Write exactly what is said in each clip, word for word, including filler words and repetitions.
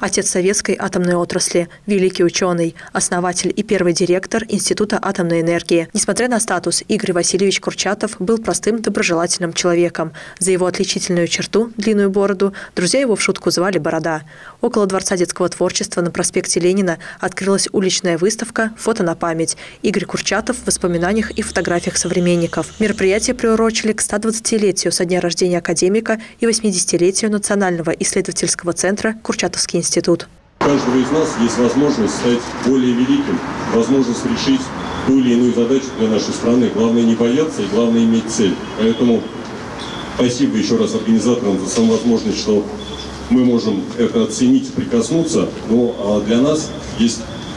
Отец советской атомной отрасли, великий ученый, основатель и первый директор Института атомной энергии. Несмотря на статус, Игорь Васильевич Курчатов был простым, доброжелательным человеком. За его отличительную черту, длинную бороду, друзья его в шутку звали Борода. Около Дворца детского творчества на проспекте Ленина открылась уличная выставка «Фото на память». Игорь Курчатов в воспоминаниях и фотографиях современников. Мероприятие приурочили к ста двадцатилетию со дня рождения академика и восьмидесятилетию Национального исследовательского центра «Курчатовский институт». Институт. У каждого из нас есть возможность стать более великим, возможность решить ту или иную задачу для нашей страны. Главное не бояться и главное иметь цель. Поэтому спасибо еще раз организаторам за саму возможность, что мы можем это оценить, прикоснуться. Ну а для нас есть,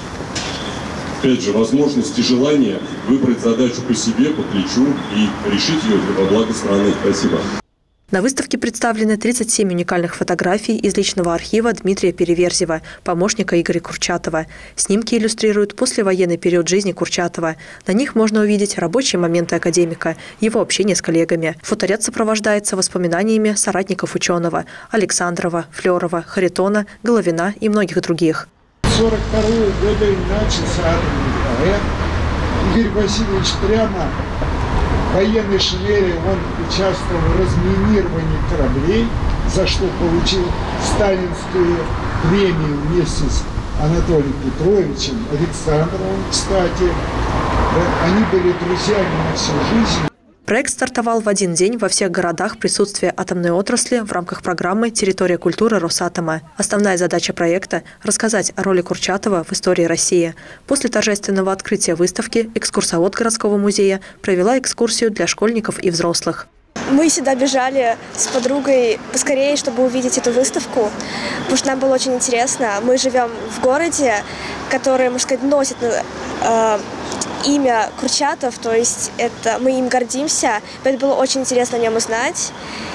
опять же, возможность и желание выбрать задачу по себе, по плечу и решить ее для блага страны. Спасибо. На выставке представлены тридцать семь уникальных фотографий из личного архива Дмитрия Переверзева, помощника Игоря Курчатова. Снимки иллюстрируют послевоенный период жизни Курчатова. На них можно увидеть рабочие моменты академика, его общение с коллегами. Фоторяд сопровождается воспоминаниями соратников ученого – Александрова, Флерова, Харитона, Головина и многих других. В сорок втором году начался атомный проект. Игорь Васильевич прямо в военной шинели он участвовал в разминировании кораблей, за что получил сталинскую премию вместе с Анатолием Петровичем, Александровым, кстати. Они были друзьями на всю жизнь. Проект стартовал в один день во всех городах присутствия атомной отрасли в рамках программы «Территория культуры Росатома». Основная задача проекта – рассказать о роли Курчатова в истории России. После торжественного открытия выставки экскурсовод городского музея провела экскурсию для школьников и взрослых. Мы сюда бежали с подругой поскорее, чтобы увидеть эту выставку, потому что нам было очень интересно. Мы живем в городе, который, можно сказать, носит э, имя Курчатов, то есть это, мы им гордимся. Это было очень интересно о нем узнать.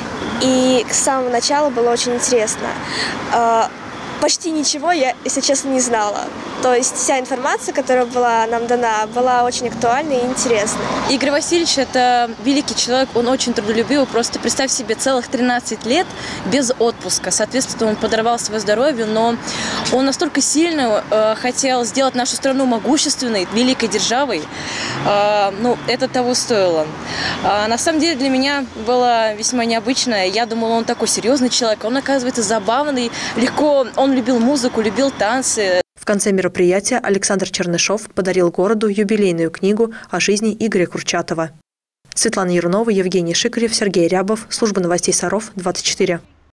И с самого начала было очень интересно. Э, почти ничего я, если честно, не знала. То есть вся информация, которая была нам дана, была очень актуальной и интересной. Игорь Васильевич – это великий человек, он очень трудолюбивый. Просто представь себе, целых тринадцать лет без отпуска. Соответственно, он подорвал свое здоровье, но он настолько сильно э, хотел сделать нашу страну могущественной, великой державой. Э, ну, это того стоило. Э, на самом деле для меня было весьма необычно. Я думала, он такой серьезный человек. Он, оказывается, забавный, легко. Он любил музыку, любил танцы. В конце мероприятия Александр Чернышов подарил городу юбилейную книгу о жизни Игоря Курчатова. Светлана Ярунова, Евгений Шикарев, Сергей Рябов. Служба новостей Саров, двадцать четыре.